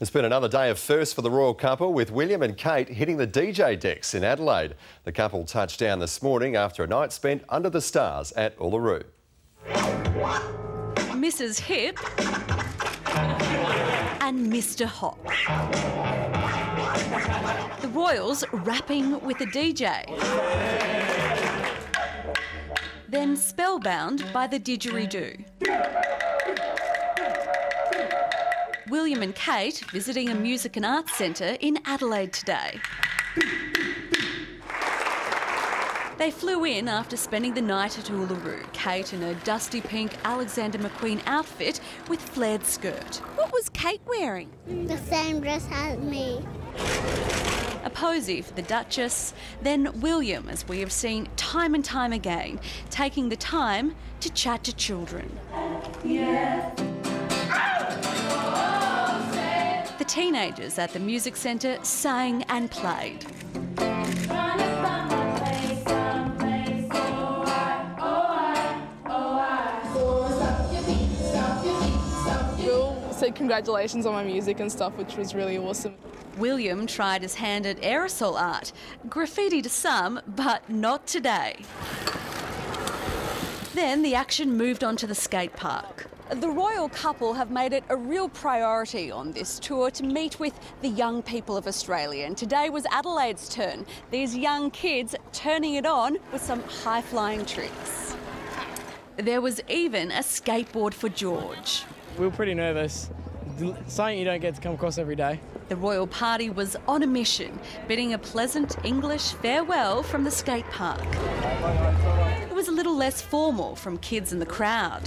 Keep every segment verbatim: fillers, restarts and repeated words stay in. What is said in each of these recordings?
It's been another day of firsts for the royal couple, with William and Kate hitting the D J decks in Adelaide. The couple touched down this morning after a night spent under the stars at Uluru. Missus Hip and Mister Hop. The royals rapping with a D J. Then spellbound by the didgeridoo. William and Kate visiting a music and arts centre in Adelaide today. They flew in after spending the night at Uluru, Kate in a dusty pink Alexander McQueen outfit with flared skirt. What was Kate wearing? The same dress as me. A posy for the Duchess, then William, as we have seen time and time again, taking the time to chat to children. Yeah. The teenagers at the music centre sang and played. Will said congratulations on my music and stuff, which was really awesome. William tried his hand at aerosol art. Graffiti to some, but not today. Then the action moved on to the skate park. The royal couple have made it a real priority on this tour to meet with the young people of Australia, and today was Adelaide's turn. These young kids turning it on with some high-flying tricks. There was even a skateboard for George. We were pretty nervous. Something you don't get to come across every day. The royal party was on a mission, bidding a pleasant English farewell from the skate park. It was a little less formal from kids in the crowd.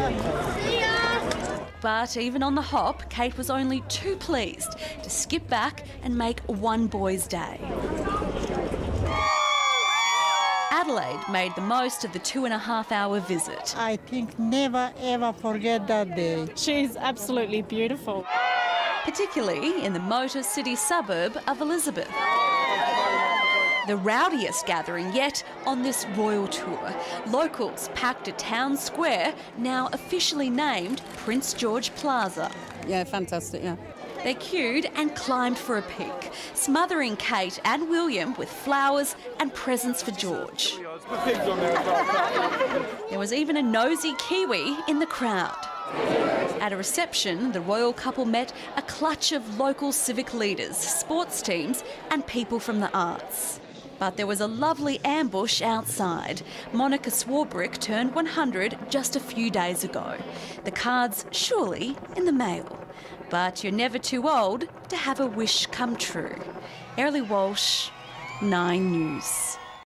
But even on the hop, Kate was only too pleased to skip back and make one boy's day. Adelaide made the most of the two and a half hour visit. I think never ever forget that day. She's absolutely beautiful. Particularly in the Motor City suburb of Elizabeth. The rowdiest gathering yet on this royal tour. Locals packed a town square, now officially named Prince George Plaza. Yeah, fantastic, yeah. They queued and climbed for a peek, smothering Kate and William with flowers and presents for George. There was even a nosy Kiwi in the crowd. At a reception, the royal couple met a clutch of local civic leaders, sports teams and people from the arts. But there was a lovely ambush outside. Monica Swarbrick turned one hundred just a few days ago. The card's surely in the mail. But you're never too old to have a wish come true. Early Walsh, Nine News.